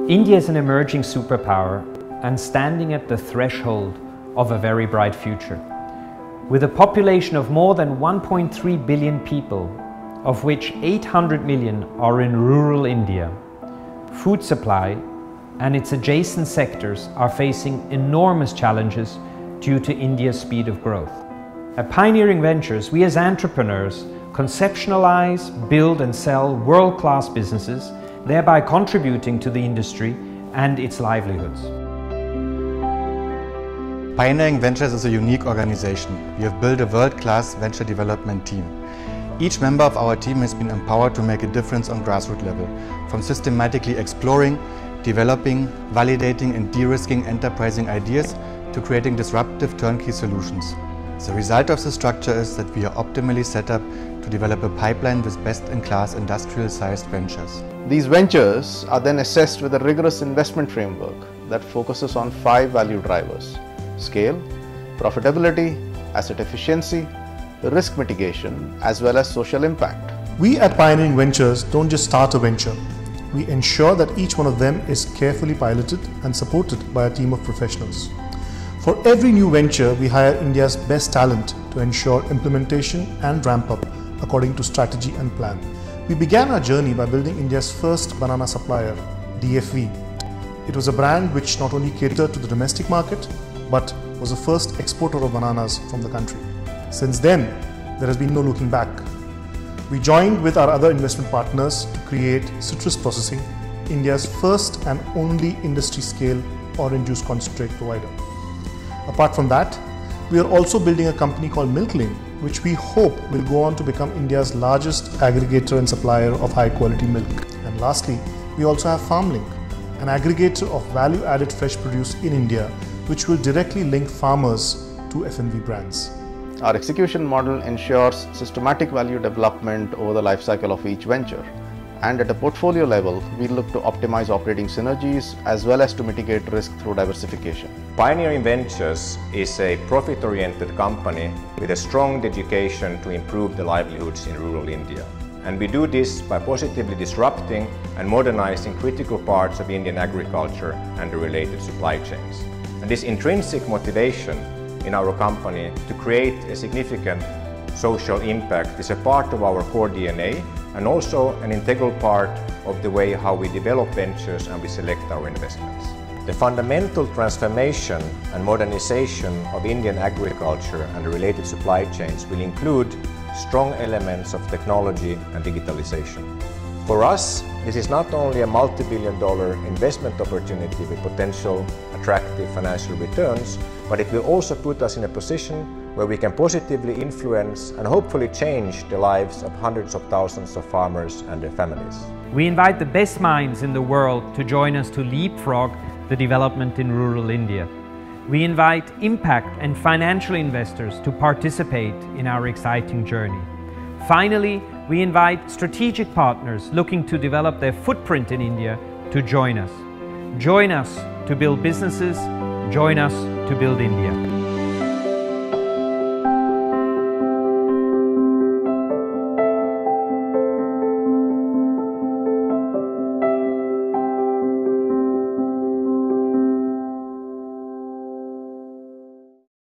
India is an emerging superpower and standing at the threshold of a very bright future. With a population of more than 1.3 billion people, of which 800 million are in rural India, food supply and its adjacent sectors are facing enormous challenges due to India's speed of growth. At Pioneering Ventures, we as entrepreneurs conceptualize, build and sell world-class businesses, thereby contributing to the industry and its livelihoods. Pioneering Ventures is a unique organization. We have built a world-class venture development team. Each member of our team has been empowered to make a difference on grassroots level, from systematically exploring, developing, validating and de-risking enterprising ideas to creating disruptive turnkey solutions. The result of this structure is that we are optimally set up to develop a pipeline with best-in-class industrial-sized ventures. These ventures are then assessed with a rigorous investment framework that focuses on 5 value drivers: scale, profitability, asset efficiency, risk mitigation, as well as social impact. We at Pioneering Ventures don't just start a venture. We ensure that each one of them is carefully piloted and supported by a team of professionals. For every new venture, we hire India's best talent to ensure implementation and ramp up according to strategy and plan. We began our journey by building India's first banana supplier, DFV. It was a brand which not only catered to the domestic market, but was the first exporter of bananas from the country. Since then, there has been no looking back. We joined with our other investment partners to create Citrus Processing, India's first and only industry-scale orange juice concentrate provider. Apart from that, we are also building a company called Milklane, which we hope will go on to become India's largest aggregator and supplier of high-quality milk. And lastly, we also have FarmLink, an aggregator of value-added fresh produce in India, which will directly link farmers to F&V brands. Our execution model ensures systematic value development over the life cycle of each venture. And at a portfolio level, we look to optimize operating synergies as well as to mitigate risk through diversification. Pioneering Ventures is a profit-oriented company with a strong dedication to improve the livelihoods in rural India. And we do this by positively disrupting and modernizing critical parts of Indian agriculture and the related supply chains. And this intrinsic motivation in our company to create a significant social impact is a part of our core DNA and also an integral part of the way how we develop ventures and we select our investments. The fundamental transformation and modernization of Indian agriculture and the related supply chains will include strong elements of technology and digitalization. For us, this is not only a multi-billion-dollar investment opportunity with potential attractive financial returns, but it will also put us in a position where we can positively influence and hopefully change the lives of hundreds of thousands of farmers and their families. We invite the best minds in the world to join us to leapfrog the development in rural India. We invite impact and financial investors to participate in our exciting journey. Finally, we invite strategic partners looking to develop their footprint in India to join us. Join us to build businesses, join us to build India.